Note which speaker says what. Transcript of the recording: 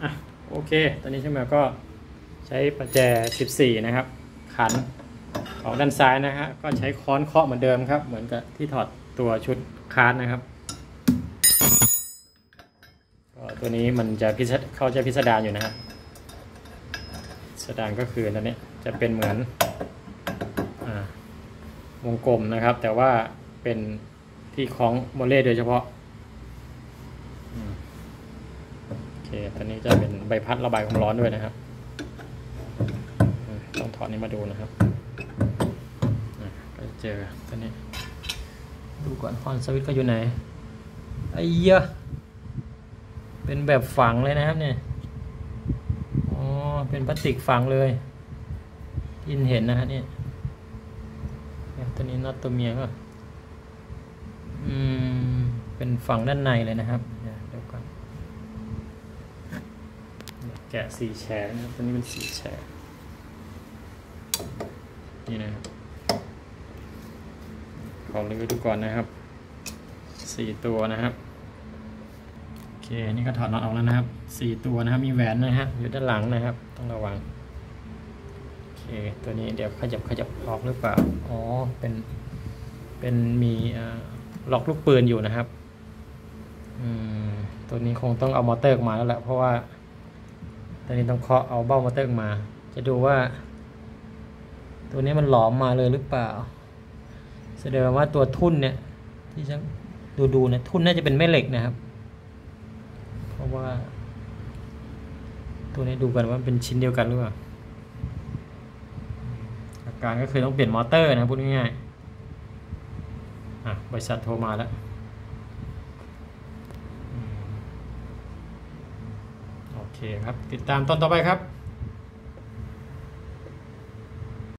Speaker 1: อ่ะโอเคตอนนี้ช่างแมวก็ใช้ประแจ14นะครับขันออกด้านซ้ายนะฮะก็ใช้ค้อนเคาะเหมือนเดิมครับเหมือนกับที่ถอดตัวชุดคาร์ดนะครับก็ตัวนี้มันจะเข้าใจพิสดารอยู่นะฮะพิสดารก็คือตัวนี้จะเป็นเหมือนวงกลมนะครับแต่ว่าเป็นที่คล้องโมเลโดยเฉพาะโอเคตอนนี้จะเป็นใบพัดระบายความร้อนด้วยนะครับต้องถอดนี้มาดูนะครับก็เจอตอนนี้ดูก่อนฮอนสวิตก็อยู่ไหนไอ้เหี้ยเป็นแบบฝังเลยนะครับเนี่ยอ๋อเป็นพลาสติกฝังเลยที่เห็นนะฮะเนี่ยตัวนี้น็อตตัวเมียก็เป็นฝั่งด้านในเลยนะครับเดี๋ยวก่อนแกะ4แฉกนะครับตัวนี้เป็น4แฉกนี่นะครับขอรื้อดูก่อนนะครับ4ตัวนะครับโอเคนี่ก็ถอดน็อตออกแล้วนะครับ4ตัวนะครับมีแหวนนะฮะอยู่ด้านหลังนะครับต้องระวังโอเคตัวนี้เดี๋ยวขยับออกหรือเปล่าอ๋อเป็นมีล็อกลูกปืนอยู่นะครับตัวนี้คงต้องเอามอเตอร์มาแล้วแหละเพราะว่าตอนนี้ต้องเคาะเอาเบ้ามอเตอร์มาจะดูว่าตัวนี้มันหลอมมาเลยหรือเปล่าแสดงว่าตัวทุ่นเนี่ยที่ฉันดูนะทุ่นน่าจะเป็นแม่เหล็กนะครับเพราะว่าตัวนี้ดูกันว่าเป็นชิ้นเดียวกันหรือเปล่าอาการก็คือต้องเปลี่ยนมอเตอร์นะพูดง่ายๆบริษัทโทรมาแล้วโอเคครับติดตามตอนต่อไปครับ